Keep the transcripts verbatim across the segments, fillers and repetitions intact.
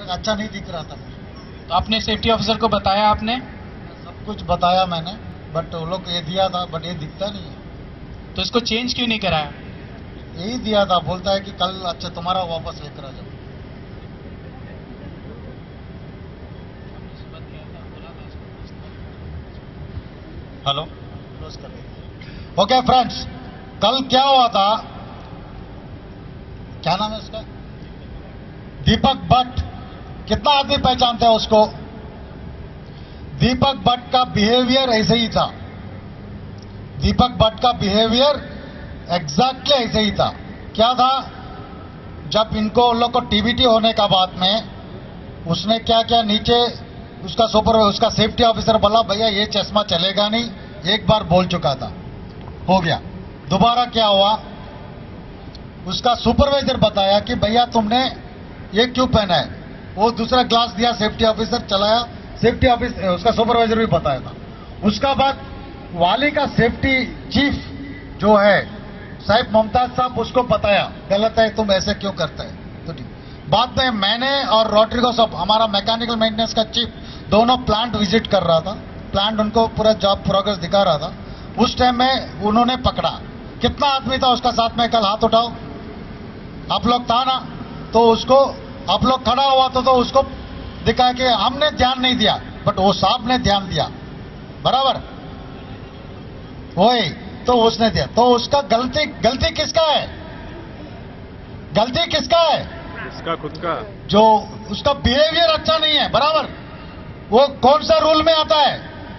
मेरे को अच्छा नहीं दिख रहा था। तो आपने सेफ्टी ऑफिसर को बताया? आपने सब कुछ बताया मैंने, बट वो लोग ये दिया था, बट ये दिखता नहीं है। तो इसको चेंज क्यों नहीं कराया? यही दिया था, बोलता है कि कल अच्छा तुम्हारा वापस लेकर आ जाओ। हेलो, क्लोज कर दीजिए। ओके फ्रेंड्स, कल क्या हुआ था, क्या नाम है उसका, दीपक भट्ट। कितना आदमी पहचानते हैं उसको? दीपक भट्ट का बिहेवियर ऐसे ही था। दीपक भट्ट का बिहेवियर एग्जैक्टली ऐसे ही था। क्या था, जब इनको लोग को टीबीटी होने का बाद में उसने क्या क्या नीचे उसका सुपर उसका सेफ्टी ऑफिसर बोला भैया ये चश्मा चलेगा नहीं, एक बार बोल चुका था, हो गया। दोबारा क्या हुआ, उसका सुपरवाइजर बताया कि भैया तुमने ये क्यों पहना है, वो दूसरा ग्लास दिया, सेफ्टी ऑफिसर चलाया, सेफ्टी ऑफिसर उसका सुपरवाइजर भी बताया था। उसका बाद वाली का सेफ्टी चीफ जो है साहिब मुमताज साहब, उसको बताया गलत है, तुम ऐसे क्यों करते हैं। तो बाद में मैंने और रोड्रिगो साहब, हमारा मैकेनिकल मेंटेनेंस का चीफ, दोनों प्लांट विजिट कर रहा था, प्लांट उनको पूरा जॉब प्रोग्रेस दिखा रहा था। उस टाइम में उन्होंने पकड़ा। कितना आदमी था उसका साथ में, कल हाथ उठाओ, आप लोग था ना? तो उसको आप लोग खड़ा हुआ था, तो उसको दिखा कि हमने ध्यान नहीं दिया, बट वो साहब ने ध्यान दिया, बराबर वही तो उसने दिया। तो उसका गलती गलती किसका है? गलती किसका है? इसका खुद का। जो उसका बिहेवियर अच्छा नहीं है, बराबर। वो कौन सा रूल में आता है?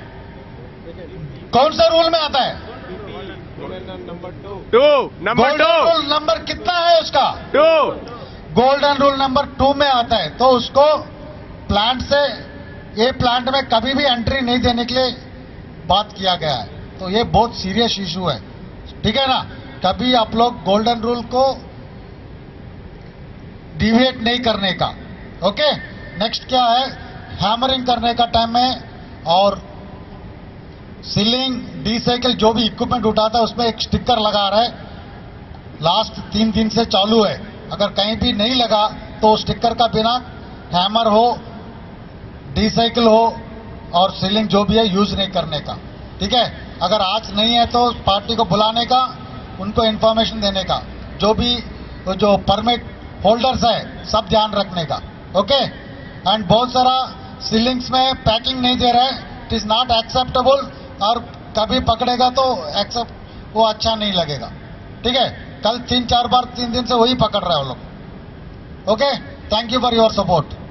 कौन सा रूल में आता है? Number two two number golden rule number कितना है उसका? Two. Golden rule number two में आता है। तो उसको प्लांट से, ये प्लांट में कभी भी एंट्री नहीं देने के लिए बात किया गया है। तो ये बहुत सीरियस इशू है, ठीक है ना? कभी आप लोग गोल्डन रूल को डिविएट नहीं करने का। ओके, नेक्स्ट क्या है, हैमरिंग करने का टाइम में और सीलिंग डी साइकिल जो भी इक्विपमेंट उठाता है उसमें एक स्टिकर लगा रहा है, लास्ट तीन दिन से चालू है। अगर कहीं भी नहीं लगा तो स्टिकर का बिना हैमर हो, डी साइकिल हो और सीलिंग जो भी है यूज नहीं करने का, ठीक है? अगर आज नहीं है तो पार्टी को बुलाने का, उनको इन्फॉर्मेशन देने का, जो भी जो परमिट होल्डर्स है सब ध्यान रखने का। ओके, एंड बहुत सारा सीलिंग्स में पैकिंग नहीं दे रहा है, इट इज नॉट एक्सेप्टेबल, और कभी पकड़ेगा तो एक्सेप्ट वो अच्छा नहीं लगेगा, ठीक है? कल तीन चार बार तीन दिन से वही पकड़ रहे हैं वो लोग। Okay, thank you for your support.